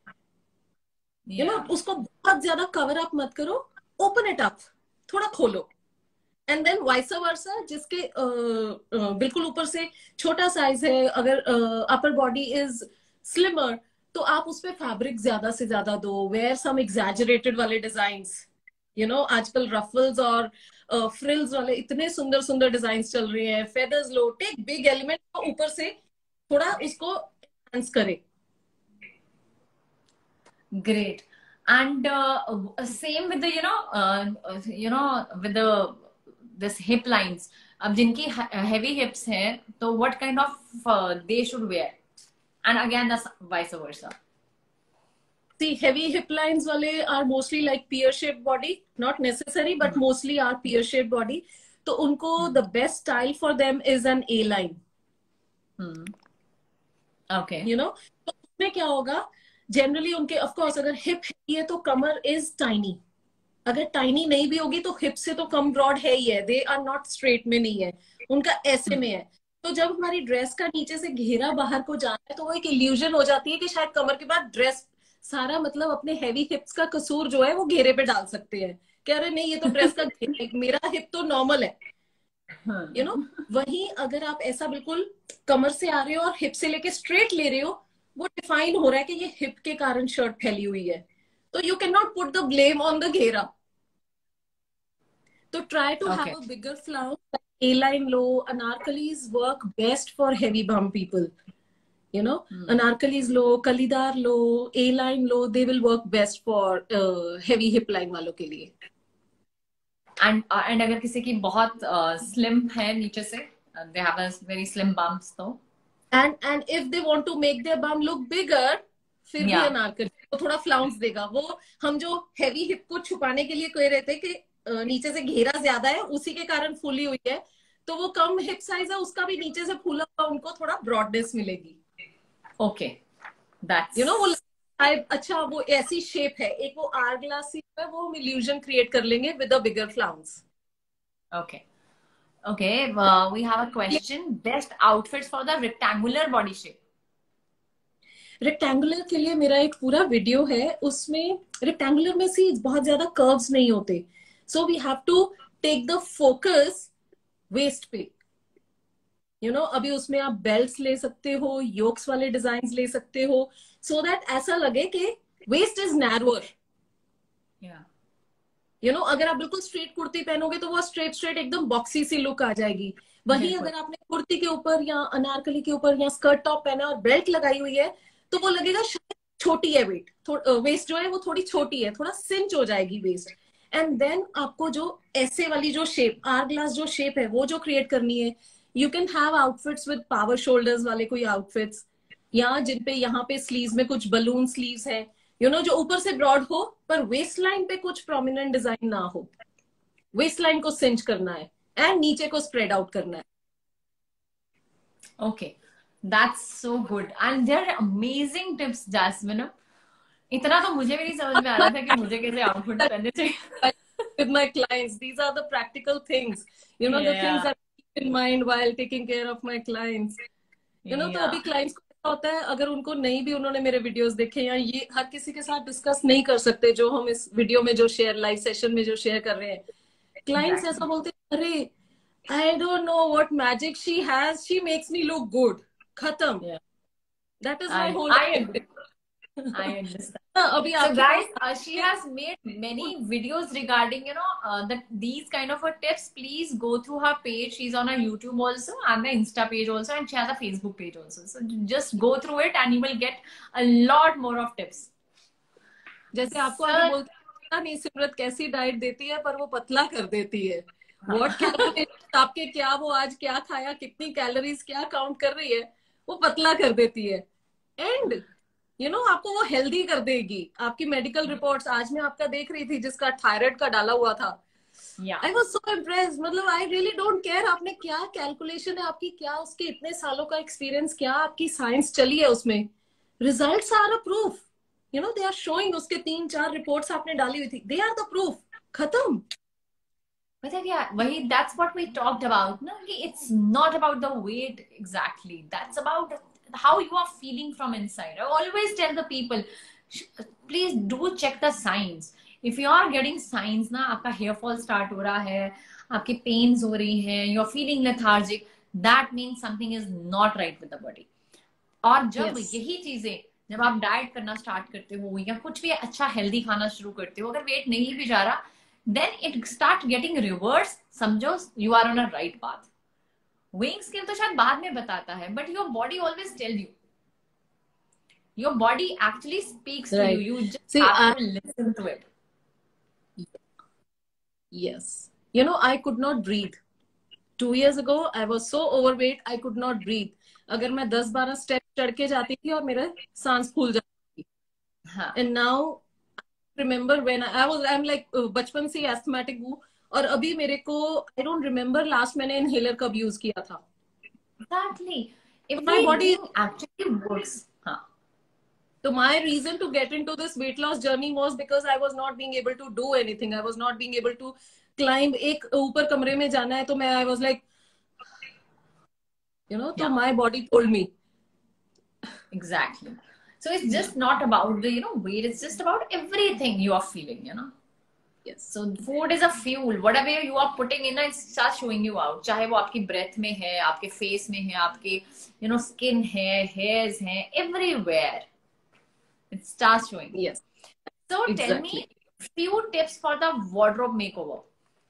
You know या उसको बहुत ज्यादा कवर अप मत करो, ओपन इट अप, थोड़ा खोलो। एंड देन वाइस वर्सा, जिसके बिल्कुल ऊपर से छोटा साइज है, अगर अपर बॉडी इज स्लिमर, तो आप उस पे फैब्रिक ज्यादा से ज्यादा दो, वेयर सम एग्जैजरेटेड वाले डिजाइन। यू नो आजकल रफल्स और फ्रिल्स वाले इतने सुंदर सुंदर डिजाइन चल रहे हैं, फेदर्स लो, टेक बिग एलिमेंट ऊपर से थोड़ा उसको एनहांस करे। great. And same with the, you know with the this hip lines, अब जिनकी heavy hips हैं तो what kind of they should wear, and again that's vice versa. See, heavy hip lines wale are mostly like pear shaped body, not necessary but mostly are pear shaped body. तो उनको the best style for them is an A line. Okay. You know, तो उसमें क्या होगा, generally उनके of course अगर hip है तो कमर इज टाइनी, अगर टाइनी नहीं भी होगी तो हिप से तो कम ब्रॉड है ही है, दे आर नॉट स्ट्रेट में नहीं है, उनका ऐसे में है। तो जब हमारी ड्रेस का नीचे से घेरा बाहर को जाना है तो वो एक इल्यूजन हो जाती है कि शायद कमर के बाद ड्रेस सारा मतलब अपने हैवी हिप्स का कसूर जो है वो घेरे पे डाल सकते हैं, कह रहे नहीं ये तो ड्रेस का घेरा, मेरा हिप तो नॉर्मल है। यू नो, वहीं अगर आप ऐसा बिल्कुल कमर से आ रहे हो और हिप से लेके स्ट्रेट ले रहे हो, वो डिफाइन हो रहा है कि ये हिप के कारण शर्ट फैली हुई है, तो you can not put the blame on the घेरा। तो try to have a bigger flounce, A line low, anarkalis work best for heavy bum people. You know, anarkalis low, kalidar low, A line low, they will work best for heavy hip line वालों के लिए। and अगर किसी की बहुत slim है नीचे से, they have a very slim bumps तो, and if they want to make their bum look bigger, फिर भी अनारकली तो थोड़ा फ्लाउंस देगा। वो हम जो हैवी हिप को छुपाने के लिए कह रहे थे कि नीचे से घेरा ज्यादा है उसी के कारण फूली हुई है, तो वो कम हिप साइज है उसका भी नीचे से फूला हुआ उनको थोड़ा ब्रॉडनेस मिलेगी। ओके, दैट्स यू नो, वो अच्छा वो ऐसी शेप है, एक वो आर ग्लास शेप है, वो हम इल्यूजन क्रिएट कर लेंगे with a bigger flounce. Okay okay, we have a question, best outfits for the rectangular body shape. Rectangular के लिए मेरा एक पूरा वीडियो है, उसमें रेक्टेंगुलर में सी बहुत ज्यादा कर्व्स नहीं होते, so we have to take the focus waist पे। यू नो, अभी उसमें आप बेल्ट्स ले सकते हो, योक्स वाले डिजाइन ले सकते हो, सो दैट ऐसा लगे कि waist is narrower. You know, अगर आप बिल्कुल स्ट्रेट कुर्ती पहनोगे तो वो स्ट्रेट स्ट्रेट एकदम बॉक्सी सी लुक आ जाएगी। वही अगर आपने कुर्ती के ऊपर या अनारकली के ऊपर या स्कर्ट टॉप पहना और बेल्ट लगाई हुई है तो वो लगेगा शायद छोटी है वेस्ट जो है वो थोड़ी छोटी है, थोड़ा सिंच हो जाएगी वेस्ट। एंड देन आपको जो ऐसे वाली जो शेप, आर ग्लास जो शेप है वो जो क्रिएट करनी है, you can have outfits with power shoulders वाले कोई आउटफिट्स, या जिन पे यहाँ पे स्लीव्स में कुछ बलून स्लीव्स है, यू नो, जो ऊपर से ब्रॉड हो पर वेस्ट लाइन पे कुछ प्रोमिनेंट डिजाइन ना हो। वेस्ट लाइन को सिंच करना है एंड नीचे को स्प्रेड आउट करना है। Okay, that's so good and there are amazing tips Jasmine. इतना तो मुझे भी नहीं समझ में आ रहा था कि मुझे कैसे आउटफिट पहनने चाहिए। With my clients, these are the practical things, you know, the things that I keep in mind while taking care of my clients. You know, तो अभी clients को ऐसा होता है, अगर उनको नहीं भी उन्होंने मेरे वीडियोस देखे या ये हर किसी के साथ डिस्कस नहीं कर सकते जो हम इस वीडियो में जो शेयर लाइव सेशन में जो शेयर कर रहे हैं, क्लाइंट्स ऐसा बोलते हैं, अरे I don't know what magic she has, she makes me look good, खत्म। That is my whole. I understand. So guys, she has made many videos regarding, you know, that these kind of tips. Please go through her page. She's on her YouTube also and the Insta page also, and she has a Facebook page also. So just go through it and you will get a lot more of tips. जैसे आपको आगे बोलते हैं नहीं सिमरत कैसी diet देती है पर वो पतला कर देती है, व्हाट कैलोरीज आपके क्या वो आज क्या खाया, कितनी कैलोरीज क्या काउंट कर रही है, वो पतला कर देती है। एंड यू नो, आपको वो हेल्दी कर देगी। आपकी मेडिकल रिपोर्ट्स आज मैं आपका देख रही थी जिसका थायराइड का डाला हुआ था, आई वाज सो इम्प्रेस्ड। मतलब आई रियली डोंट केयर आपने क्या कैलकुलेशन है आपकी, क्या उसके इतने सालों का एक्सपीरियंस, क्या आपकी साइंस चली है उसमें, results are a proof. You know, they are showing, उसके 3-4 रिपोर्ट्स आपने डाली हुई थी, दे आर द प्रूफ, खत्म। But yeah, that's what we talked about. No, it's not about the weight exactly. That's about how you are feeling from inside. I always tell the people, please do check the signs. If you are getting signs ना आपका hair fall start हो रहा है, आपकी pains हो रही हैं, you are feeling lethargic, that means something is not right with the body. और जब यही चीजें, जब आप डाइट करना स्टार्ट करते हो या कुछ भी अच्छा हेल्दी खाना शुरू करते हो, अगर वेट नहीं भी जा रहा, then it start getting reverse, समझो you are on a right path. Weighing scale तो शायद बाद में बताता है, but your body always tell you. Your body actually speaks to you. You just have to listen to it. Yes. You know, I could not breathe. 2 years ago, I was so overweight, I could not breathe. अगर मैं 10-12 step चढ़ के जाती थी और मेरा सांस फूल जाती थी. हाँ. And now, remember when I'm like बचपन से एस्थमेटिक हूँ. और अभी मेरे को I don't remember last मैंने इनहेलर कब यूज किया था. Exactly. My body. Everything actually works. हाँ. So my reason to get into this weight loss journey was because I was not being able to do anything. I was not being able to climb. एक ऊपर कमरे में जाना है तो मैं I was like, you know, so Yeah. my body told me. Exactly. So it's just not about the, weight. It's just about everything you are feeling. Yes. So food is a fuel. Whatever you are putting in, it starts showing you out. चाहे वो आपकी breath में है, आपके face में है, आपके skin है, hairs हैं, everywhere. It starts showing. Yes. So Exactly. tell me few tips for the wardrobe makeover.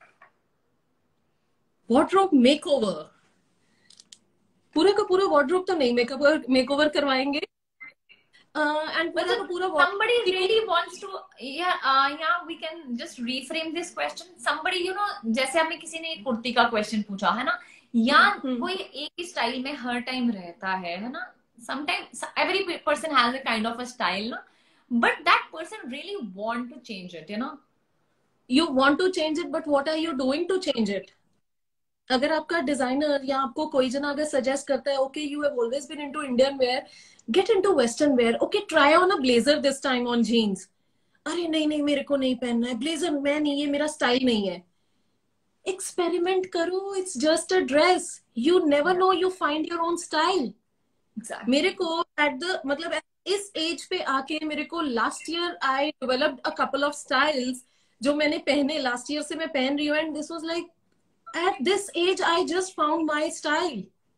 Wardrobe makeover. पूरा का पूरा wardrobe तो नहीं makeover करवाएंगे. And पूरा का पूरा somebody really wants to, yeah, we can just reframe this question. Somebody, जैसे हमें किसी ने एक कुर्ती का question पूछा है ना, या कोई एक ही स्टाइल में हर टाइम रहता है ना. Sometimes every person has a kind of a style, ना, but that person really want to change it. You want to change it, but what are you doing to change it? अगर आपका designer या आपको कोई जना अगर suggest करता है, okay, you have always been into Indian wear, get into Western wear. Okay, try on a blazer this time on jeans. अरे नहीं मेरे को नहीं पहनना है ब्लेजर, मैं नहीं, ये मेरा स्टाइल नहीं है. एक्सपेरिमेंट करो. It's just a dress. You never know, you find your own style. मेरे को मतलब इस एज पे आके मेरे को last year I developed a couple of styles जो मैंने पहने. लास्ट ईयर से मैं पहन रही हूँ and this was like at this age I just found my style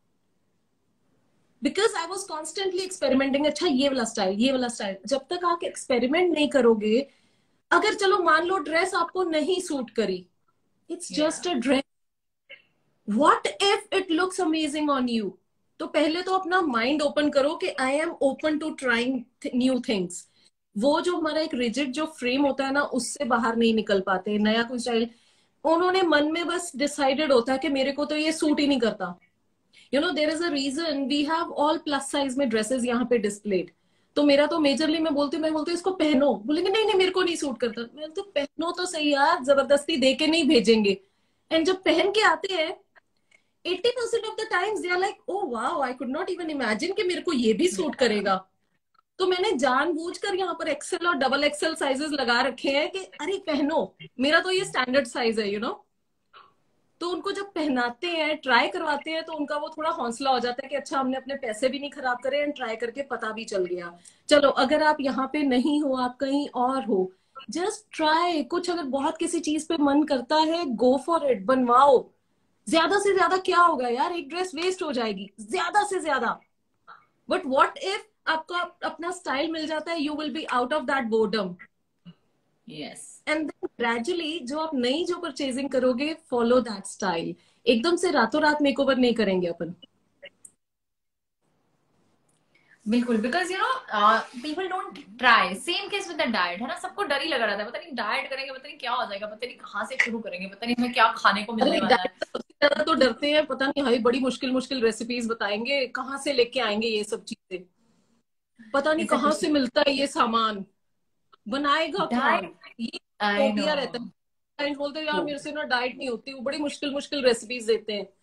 because I was constantly experimenting. अच्छा ये वाला स्टाइल. जब तक आप एक्सपेरिमेंट नहीं करोगे, अगर चलो मान लो ड्रेस आपको नहीं सूट करी, it's just a dress. What if it looks amazing on you? तो पहले तो अपना माइंड ओपन करो कि I am open to trying new things. वो जो हमारा एक रिजिड जो फ्रेम होता है ना, उससे बाहर नहीं निकल पाते. नया कोई स्टाइल उन्होंने मन में बस डिसाइडेड होता है कि मेरे को तो ये सूट ही नहीं करता. There is a reason we have all plus size में ड्रेसेस यहाँ पे डिस्प्लेड. तो मेरा तो मेजरली मैं बोलती हूँ इसको पहनो. बोलेंगे नहीं मेरे को नहीं सूट करता. मैं तो पहनो तो सही यार, जबरदस्ती दे के नहीं भेजेंगे. एंड जब पहन के आते हैं 80% of the times they are like, oh wow, I could not even imagine कि मेरे को ये भी सूट करेगा. तो मैंने जानबूझकर यहाँ पर एक्सेल और डबल एक्सेल साइजेस लगा रखे हैं कि अरे पहनो, मेरा तो ये स्टैंडर्ड साइज है तो उनको जब पहनाते हैं, ट्राई करवाते हैं, तो उनका वो थोड़ा हौसला हो जाता है कि अच्छा हमने अपने पैसे भी नहीं खराब करे एंड ट्राई करके पता भी चल गया. चलो अगर आप यहाँ पे नहीं हो, आप कहीं और हो, जस्ट ट्राई. कुछ अगर बहुत किसी चीज पे मन करता है, गो फॉर इट, बनवाओ. ज्यादा से ज्यादा क्या होगा यार, एक ड्रेस वेस्ट हो जाएगी ज्यादा से ज्यादा. बट व्हाट इफ आपको अपना स्टाइल मिल जाता है, you will be out of that boredom. Yes. And then gradually जो आप नई जो परचेजिंग करोगे, फॉलो दैट स्टाइल. एकदम से रातों रात मेकओवर नहीं करेंगे अपन. बिल्कुल, because people don't try. Same case with the diet है ना. सबको डर ही लगा रहता है, पता नहीं डाइट करेंगे, पता नहीं क्या हो जाएगा, पता नहीं कहाँ से शुरू करेंगे, पता नहीं हमें क्या खाने को मिलने वाला है. सबसे ज्यादा तो डरते हैं, पता नहीं हाई बड़ी मुश्किल रेसिपीज बताएंगे, कहाँ से लेके आएंगे ये सब चीजें, पता नहीं कहाँ से मिलता है ये सामान, बनाएगा कौन, ये फोबिया रहता है. बोलते हैं यार मेरे से ना डाइट नहीं होती. वो बड़ी मुश्किल रेसिपीज देते हैं.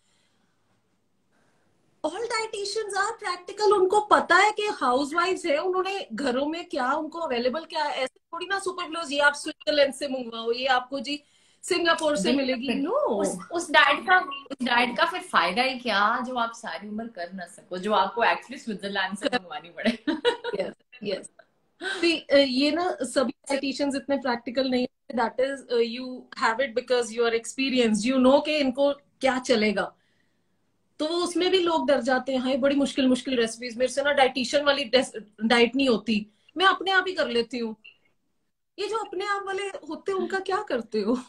All dietitians are practical. उनको पता है कि हाउसवाइफ्स है, उन्होंने घरों में क्या उनको अवेलेबल क्या है. ऐसे थोड़ी ना सुपर ग्लोज ये आप स्विट्जरलैंड से मंगवाओ, ये आपको जी सिंगापुर से मिलेगी. नो, उस डाइट का फिर फायदा ही क्या जो आप सारी उम्र कर ना सको, जो आपको एक्चुअली स्विट्जरलैंड से मंगवानी पड़े. यस. ये ना सभी डाइटिशियंस इतने प्रैक्टिकल नहीं है. That is you have it because you are experienced. You know कि इनको क्या चलेगा. तो उसमें भी लोग डर जाते हैं, हाय बड़ी मुश्किल रेसिपीज, मेरे से ना डाइटिशियन वाली डाइट नहीं होती, मैं अपने आप ही कर लेती हूँ. ये जो अपने आप वाले होते हैं उनका क्या करते हो?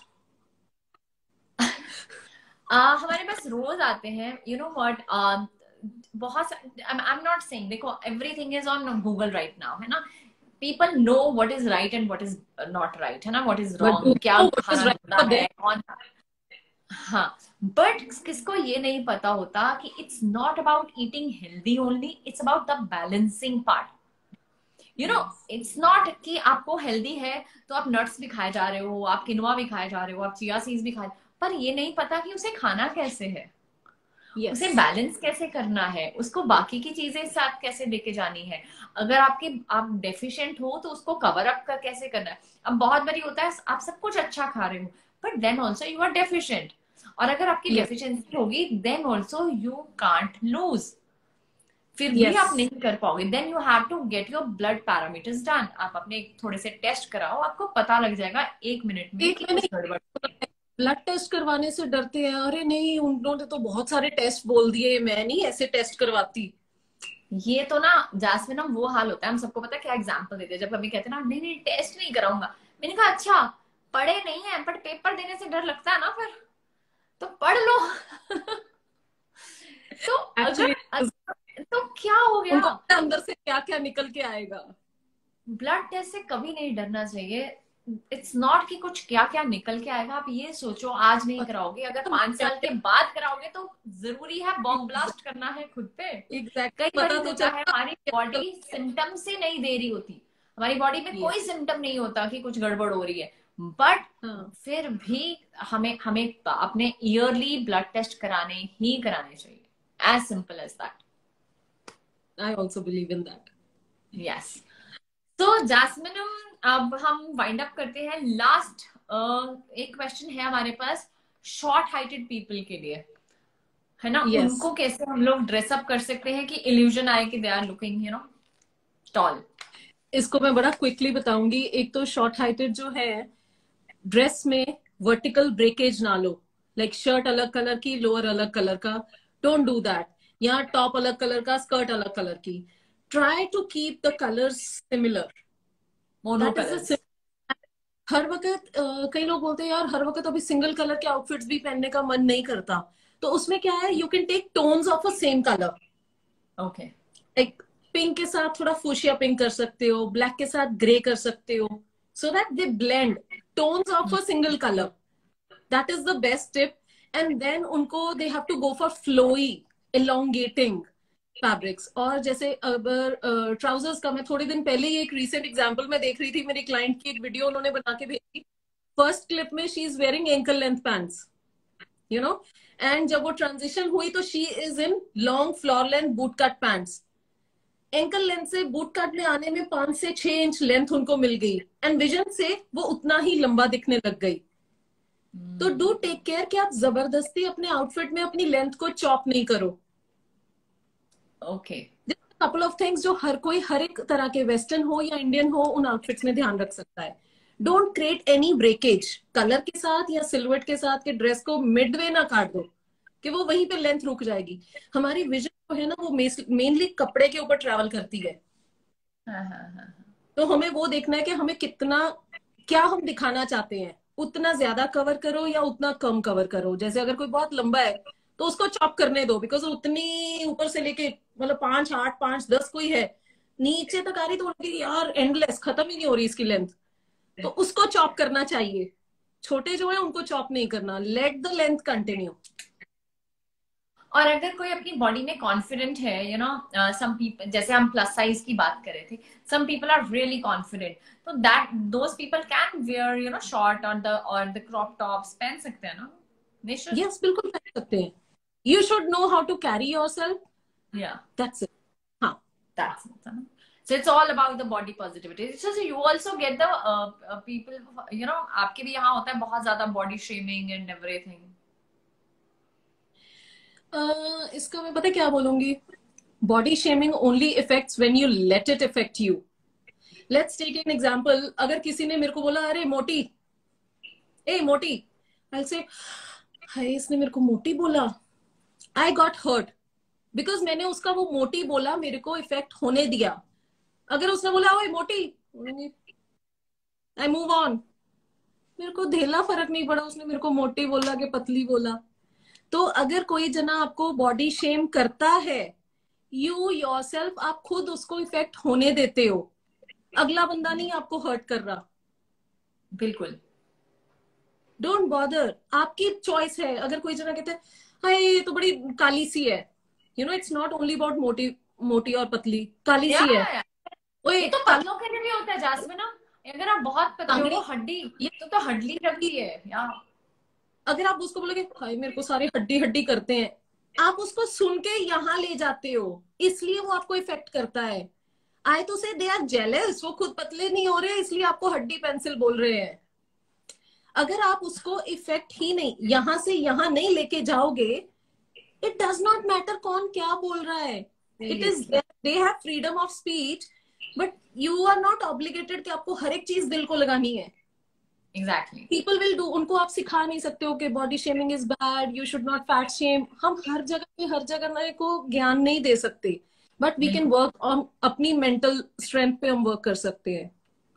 हमारे पास रोज आते हैं, यू नो व्हाट, बहुत आई एम नॉट सेइंग, देखो everything is on Google right now है ना. People know what is right and what is not right है ना, व्हाट इज रॉन्ग, क्या खाना है, कौन हाँ, बट किसको ये नहीं पता होता कि it's not about eating healthy only, it's about the balancing part. You know, yes it's not कि आपको हेल्दी है तो आप नट्स भी खाए जा रहे हो, आप किनवा भी खाए जा रहे हो, आप चिया सीड्स भी खाए, पर ये नहीं पता कि उसे खाना कैसे है, यस उसे बैलेंस कैसे करना है, उसको बाकी की चीजें साथ कैसे लेके जानी है। अगर आप डेफिशिएंट हो तो उसको कवर अप का कैसे करना है। अब बहुत बारी होता है आप सब कुछ अच्छा खा रहे हो but then also you are deficient, और अगर आपकी यस डेफिशिएंसी होगी then also you can't lose, फिर भी यस आप नहीं कर पाओगे। Then you have to get your blood parameters done, आप अपने थोड़े से टेस्ट कराओ, आपको पता लग जाएगा 1 मिनट में एक कि मैंने कुछ गड़बड़। ब्लड टेस्ट करवाने से डरते हैं, अरे नहीं उन्होंने तो बहुत सारे टेस्ट बोल दिए, मैं नहीं ऐसे टेस्ट करवाती। ये तो ना जैस्मिन, हम वो हाल होता है, हम सबको पता है क्या एग्जाम्पल देते हैं जब कभी कहते हैं ना नहीं नहीं टेस्ट नहीं कराऊंगा। मैंने कहा अच्छा, पढ़े नहीं है बट पेपर देने से डर लगता है ना, फिर तो पढ़ लो। तो एक्चुअली तो क्या हो गया। उनको पता है अंदर से क्या क्या निकल के आएगा। ब्लड टेस्ट से कभी नहीं डरना चाहिए। इट्स नॉट कि कुछ क्या क्या निकल के आएगा, आप ये सोचो आज नहीं कराओगे, अगर 5 साल के बाद कराओगे तो जरूरी है बॉम्ब ब्लास्ट करना है खुद पे। कई एग्जैक्टली बार पता तो होता है चलता हमारी बॉडी सिम्टम्स ही नहीं दे रही होती, हमारी बॉडी में है। कोई सिम्टम नहीं होता कि कुछ गड़बड़ हो रही है, बट हाँ, फिर भी हमें हमें अपने ईयरली ब्लड टेस्ट कराने चाहिए, as simple as that. I also believe in that. Yes. तो जैस्मिन, अब हम वाइंड अप करते हैं। लास्ट एक क्वेश्चन है हमारे पास शॉर्ट हाइटेड पीपल के लिए, है ना, यस, उनको कैसे हम लोग ड्रेसअप कर सकते हैं कि इल्यूजन आए कि दे आर लुकिंग टॉल। इसको मैं बड़ा क्विकली बताऊंगी। एक तो शॉर्ट हाइटेड जो है, ड्रेस में वर्टिकल ब्रेकेज ना लो। लाइक शर्ट अलग कलर की, लोअर अलग कलर का, डोंट डू दैट। या टॉप अलग कलर का, स्कर्ट अलग कलर की। Try to keep the colours similar. Mono that is colours. The हर वक्त कई लोग बोलते हैं यार हर वक्त अभी सिंगल कलर के आउटफिट्स भी पहनने का मन नहीं करता। तो उसमें क्या है, you can take tones of a same colour. Okay. Like pink के साथ थोड़ा फूशिया पिंक कर सकते हो, ब्लैक के साथ ग्रे कर सकते हो, so that they blend tones of a single colour. That is the best tip. And then उनको they have to go for flowy elongating fabrics. और जैसे अगर ट्राउजर्स का, मैं थोड़े दिन पहले ही एक रीसेंट एग्जांपल में देख रही थी, मेरी क्लाइंट की एक वीडियो उन्होंने बना के भेजी। फर्स्ट क्लिप में she is wearing ankle length pants, you know, and जब वो ट्रांजिशन हुई तो she is in long floor length boot cut pants. Ankle length से बूट कट में आने में 5 से 6 इंच लेंथ उनको मिल गई, एंड विजन से वो उतना ही लंबा दिखने लग गई। तो डू टेक केयर कि आप जबरदस्ती अपने आउटफिट में अपनी लेंथ को चॉप नहीं करो। ओके। कपल ऑफ थिंग्स जो हर कोई हर एक तरह के वेस्टर्न हो या इंडियन हो उन आउटफिट्स में ध्यान रख सकता है। Don't create any breakage colour के साथ या सिलवेट के साथ के ड्रेस को मिडवे ना काट दो कि वो वहीं पे लेंथ रुक जाएगी। हमारी विजन जो है ना वो मेनली कपड़े के ऊपर ट्रैवल करती है। हाँ हाँ हाँ। तो हमें वो देखना है कि हमें कितना, क्या हम दिखाना चाहते हैं, उतना ज्यादा कवर करो या उतना कम कवर करो। जैसे अगर कोई बहुत लंबा है तो उसको चॉप करने दो, बिकॉज उतनी ऊपर से लेके मतलब 5, 8, 5, 10 कोई है नीचे तक आ रही तो उनकी यार एंडलेस, खत्म ही नहीं हो रही इसकी लेंथ, तो उसको चॉप करना चाहिए। छोटे जो है उनको चॉप नहीं करना, लेट द लेंथ कंटिन्यू। और अगर कोई अपनी बॉडी में कॉन्फिडेंट है, सम पीपल, जैसे हम प्लस साइज की बात कर रहे थे, some people are really confident, तो that those people can wear short और द क्रॉप टॉप्स पहन सकते हैं ना, दे शुड। यस, बिल्कुल पहन सकते हैं। You should know how to carry yourself, या दैट्स इट। हाँ, that's it, so it's all about the body positivity. It's just you also get the people, आपके भी यहाँ होता है बहुत ज्यादा body shaming and everything. इसका मैं पता क्या बोलूंगी, body shaming only effects when you let it effect you. Let's take an example. अगर किसी ने मेरे को बोला अरे मोटी, ए मोटी, आई से हाय इसने मेरे को मोटी बोला, आई गॉट हर्ट बिकॉज मैंने उसका वो मोटी बोला मेरे को इफेक्ट होने दिया। अगर उसने बोला ओए मोटी, आई मूव ऑन, मेरे को धेला फर्क नहीं पड़ा उसने मेरे को मोटी बोला कि पतली बोला। तो अगर कोई जना आपको बॉडी शेम करता है, यू योरसेल्फ आप खुद उसको इफेक्ट होने देते हो, अगला बंदा नहीं आपको हर्ट कर रहा। बिल्कुल डोंट बॉदर, आपकी चॉइस है। अगर कोई जना कहते हैं हाय ये तो बड़ी काली सी है, you know it's not only about मोटी, मोटी और पतली, काली या सी है। ओए ये तो काली पतलों के लिए भी होता है जासमिन ना। अगर आप बहुत पतले हो टांगड़ी, तो हड्डी, ये तो हड्डी रखती है या। अगर आप उसको बोलोगे हाय मेरे को सारे हड्डी हड्डी करते हैं, आप उसको सुन के यहाँ ले जाते हो, इसलिए वो आपको इफेक्ट करता है। आए तो से दे आर जेलस, वो खुद पतले नहीं हो रहे इसलिए आपको हड्डी पेंसिल बोल रहे हैं। अगर आप उसको इफेक्ट ही नहीं, यहां से यहां नहीं लेके जाओगे, इट डज नॉट मैटर कौन क्या बोल रहा है। It is, seriously. They have freedom of speech, but you are not obligated कि आपको हर एक चीज दिल को लगानी है। एग्जैक्टली। पीपल विल डू, उनको आप सिखा नहीं सकते हो कि body shaming is bad, you should not fat shame. हम हर जगह पे हर जगह को ज्ञान नहीं दे सकते, बट वी कैन बिल्कुल। वर्क ऑन, अपनी मेंटल स्ट्रेंथ पे हम वर्क कर सकते हैं,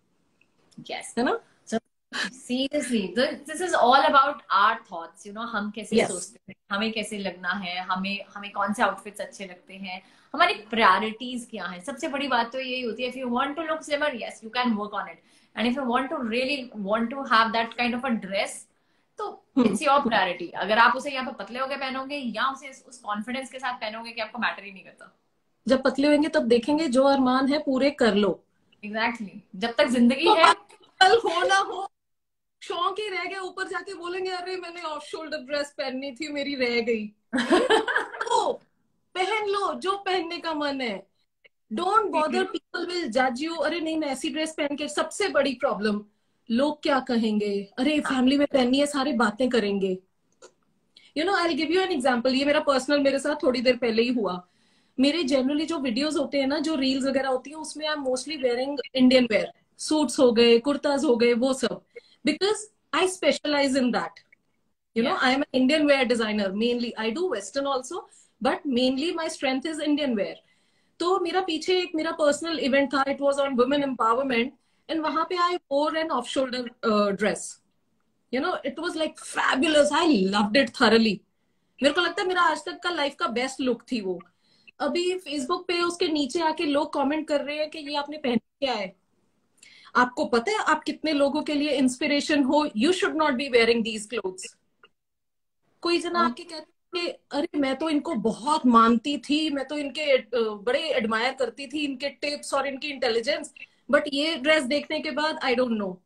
यस। है ना। So seriously, this is all about our thoughts, you know, हम कैसे यस, सोचते हैं, हमें कैसे लगना है, हमें हमें कौन से आउटफिट्स अच्छे लगते हैं, हमारी प्रायोरिटीज क्या है। सबसे बड़ी बात तो यही होती है, if you want to look slimmer, yes you can work on it, and if you want to really want to have that kind of a dress, तो इट्स योर प्रायोरिटी। अगर आप उसे यहाँ पे पतले होके पहनोगे या उसे उस कॉन्फिडेंस के साथ पहनोगे कि आपको मैटर ही नहीं करता। जब पतले होंगे तब देखेंगे जो अरमान है पूरे कर लो। Exactly exactly. जब तक जिंदगी तो है। कल हो ना हो, शौक ही रह गया, ऊपर जाके बोलेंगे अरे मैंने ऑफ शोल्डर ड्रेस पहननी थी मेरी रह गई। तो पहन लो जो पहनने का मन है, डोंट बॉदर, पीपल विल जज यू। अरे नहीं मैं ऐसी ड्रेस पहन के, सबसे बड़ी प्रॉब्लम लोग क्या कहेंगे, अरे फैमिली में पहननी है सारे बातें करेंगे। You know I will give you an example, ये मेरा पर्सनल, मेरे साथ थोड़ी देर पहले ही हुआ। मेरे जनरली जो वीडियोस होते हैं ना, जो रील्स वगैरह होती है, उसमें I am mostly wearing Indian wear, suits हो गए, कुर्ताज हो गए, वो सब, because I specialise in that. You know, Yeah. I am an Indian wear designer. Mainly, I do Western also, but mainly my strength is Indian wear. तो मेरा पीछे एक मेरा पर्सनल इवेंट था, it was on women empowerment, and वहां पे I wore an off shoulder dress. You know it was like fabulous, I loved it thoroughly. मेरे को लगता है मेरा आज तक का लाइफ का बेस्ट लुक थी वो। अभी फेसबुक पे उसके नीचे आके लोग कमेंट कर रहे हैं कि ये आपने पहना क्या है, आपको पता है आप कितने लोगों के लिए इंस्पिरेशन हो, you should not be wearing these clothes. कोई जना Oh, आके कहते कि अरे मैं तो इनको बहुत मानती थी, मैं तो इनके बड़े एडमायर करती थी, इनके टिप्स और इनकी इंटेलिजेंस, बट ये ड्रेस देखने के बाद I don't know.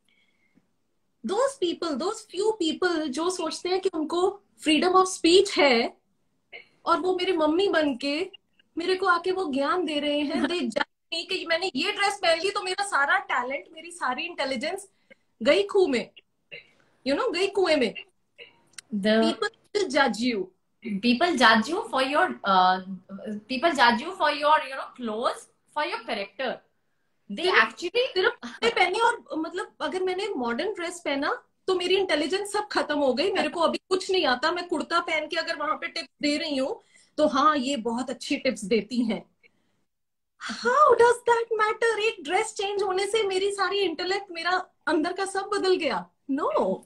Those people, those few people जो सोचते हैं कि उनको फ्रीडम ऑफ स्पीच है, और वो मेरी मम्मी बन के मेरे को आके वो ज्ञान दे रहे हैं, दे जज मी कि मैंने ये ड्रेस पहन ली तो मेरा सारा टैलेंट, मेरी सारी इंटेलिजेंस गई खूह में, यू नो गई कुएं में। the पीपल विल जज you. people judge you for your people judge you for your, you know, clothes, for your character. They सिर्फ actually सिर्फ कपड़े पहने, और मतलब अगर मैंने मॉडर्न ड्रेस पहना तो मेरी इंटेलिजेंस सब खत्म हो गई, मेरे को अभी कुछ नहीं आता। मैं कुर्ता पहन के अगर वहां पे टिप्स दे रही हूँ तो हाँ ये बहुत अच्छी टिप्स देती हैं। How does that matter? एक ड्रेस चेंज होने से मेरी सारी इंटेलेक्ट, मेरा अंदर का सब बदल गया? No no.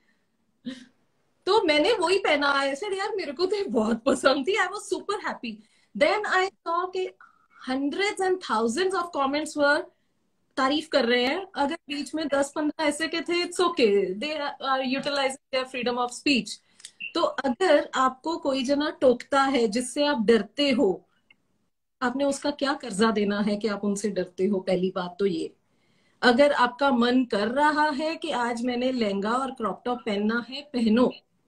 तो मैंने वही पहना, ऐसे यार मेरे को तो ये बहुत पसंद थी, I was super happy. Then I saw कि hundreds and thousands of comments were तारीफ कर रहे हैं। अगर बीच में 10-15 ऐसे के थे, it's okay, they are utilising their freedom of speech. तो अगर आपको कोई जना टोकता है जिससे आप डरते हो, आपने उसका क्या कर्जा देना है कि आप उनसे डरते हो? पहली बात तो ये, अगर आपका मन कर रहा है कि आज मैंने लहंगा और क्रॉप टॉप पहनना है, पहनो।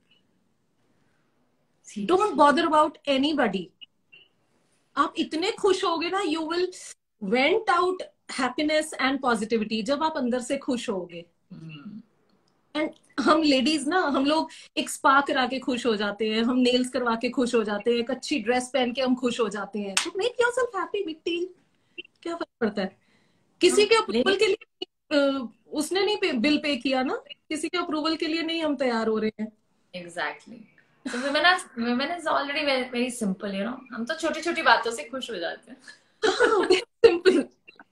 Don't bother about anybody. आप इतने खुश होगे ना, you will vent out happiness and positivity जब आप अंदर से खुश होगे। एंड हम लेडीज ना, हम लोग एक स्पा करा के खुश हो जाते हैं, हम नेल्स करवा के खुश हो जाते हैं, एक अच्छी ड्रेस पहन के हम खुश हो जाते हैं। तो make yourself happy, big deal, क्या फर्क पड़ता है? किसी के अप्रूवल के लिए उसने नहीं बिल पे किया ना, किसी के अप्रूवल के लिए नहीं हम तैयार हो रहे हैं। एग्जैक्टली। तो women is already very, very simple, you know, हम तो छोटी छोटी बातों से खुश हो जाते हैं। Simple.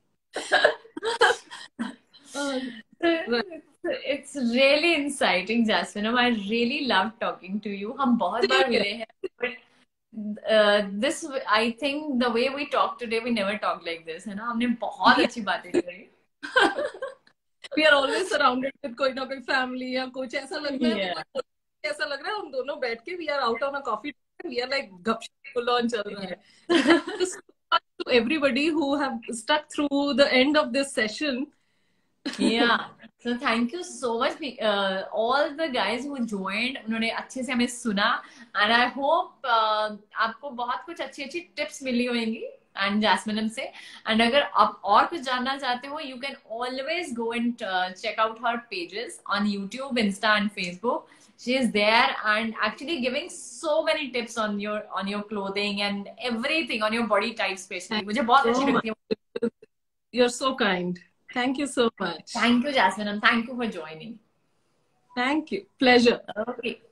It's really inciting, Jasmine. I really love talking to you. हम बहुत बार मिले हैं, but this, I think the way we talk today, we never talk like this, है ना? हमने बहुत अच्छी बातें करी। We are always surrounded with कोई ना कोई फैमिली या कुछ ऐसा लगता है, Yeah. तो कोई ऐसा लग रहा है हम दोनों बैठ के we are out on a coffee, we are like गपशप फुल ऑन चल रहा है. So thank you so much to everybody who have stuck through the end of this session. Yeah. So thank you so much, all the guys who joined. उन्होंने अच्छे से हमें सुना, and I hope आपको बहुत कुछ अच्छी अच्छी टिप्स मिली होंगी एंड जैस्मिन से. एंड अगर आप और कुछ जानना चाहते हो, you can always go and check out her pages on YouTube, Insta and Facebook. She is there and actually giving so many tips on your clothing and everything, on your body type especially. मुझे बहुत अच्छी लगती है. You're so kind. Thank you so much. Thank you, Jasmine, and thank you for joining. Thank you. Pleasure. Okay.